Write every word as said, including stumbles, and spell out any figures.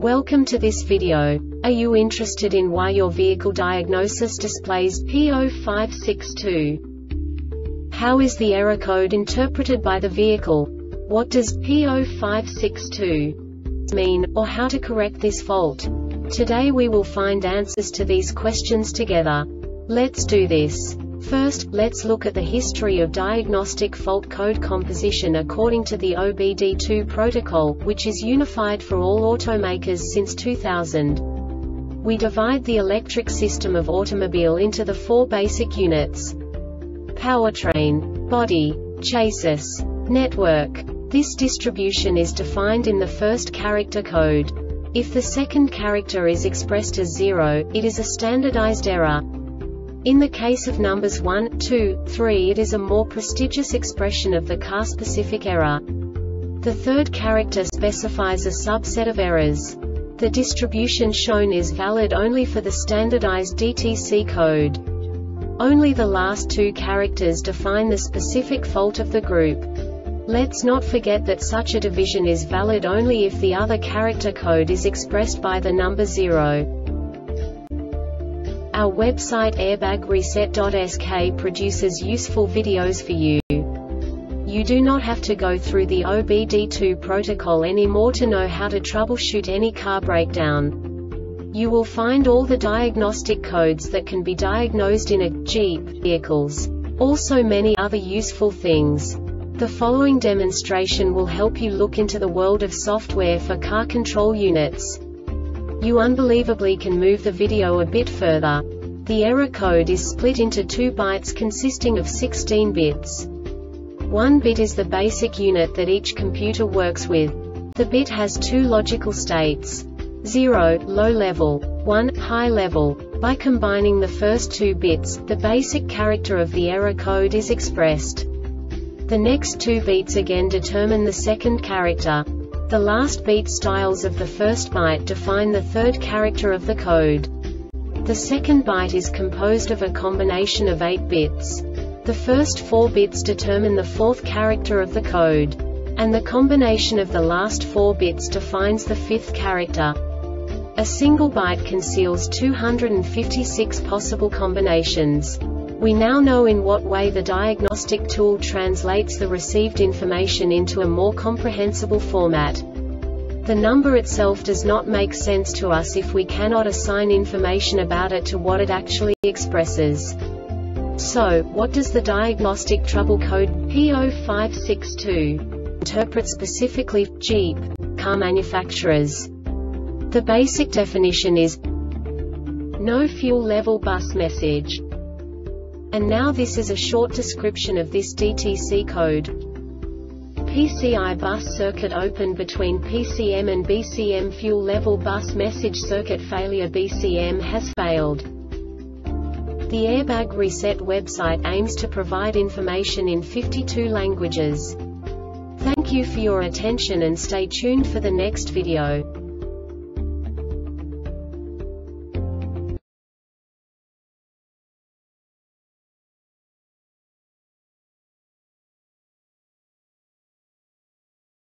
Welcome to this video. Are you interested in why your vehicle diagnosis displays P zero five six two? How is the error code interpreted by the vehicle? What does P zero five six two mean, or how to correct this fault? Today we will find answers to these questions together. Let's do this. First, let's look at the history of diagnostic fault code composition according to the O B D two protocol, which is unified for all automakers since two thousand. We divide the electric system of automobile into the four basic units: powertrain, body, chassis, network. This distribution is defined in the first character code. If the second character is expressed as zero, it is a standardized error. In the case of numbers one, two, three, it is a more prestigious expression of the car-specific error. The third character specifies a subset of errors. The distribution shown is valid only for the standardized D T C code. Only the last two characters define the specific fault of the group. Let's not forget that such a division is valid only if the other character code is expressed by the number zero. Our website airbag reset dot S K produces useful videos for you. You do not have to go through the O B D two protocol anymore to know how to troubleshoot any car breakdown. You will find all the diagnostic codes that can be diagnosed in a Jeep vehicles. Also many other useful things. The following demonstration will help you look into the world of software for car control units. You unbelievably can move the video a bit further. The error code is split into two bytes consisting of sixteen bits. One bit is the basic unit that each computer works with. The bit has two logical states: zero, low level, one, high level. By combining the first two bits, the basic character of the error code is expressed. The next two bits again determine the second character. The last beat styles of the first byte define the third character of the code. The second byte is composed of a combination of eight bits. The first four bits determine the fourth character of the code. And the combination of the last four bits defines the fifth character. A single byte conceals two hundred fifty-six possible combinations. We now know in what way the diagnostic tool translates the received information into a more comprehensible format. The number itself does not make sense to us if we cannot assign information about it to what it actually expresses. So, what does the diagnostic trouble code P zero five six two interpret specifically for Jeep car manufacturers? The basic definition is no fuel level bus message. And now this is a short description of this D T C code. P C I bus circuit open between P C M and B C M fuel level bus message circuit failure B C M has failed. The Airbag Reset website aims to provide information in fifty-two languages. Thank you for your attention and stay tuned for the next video.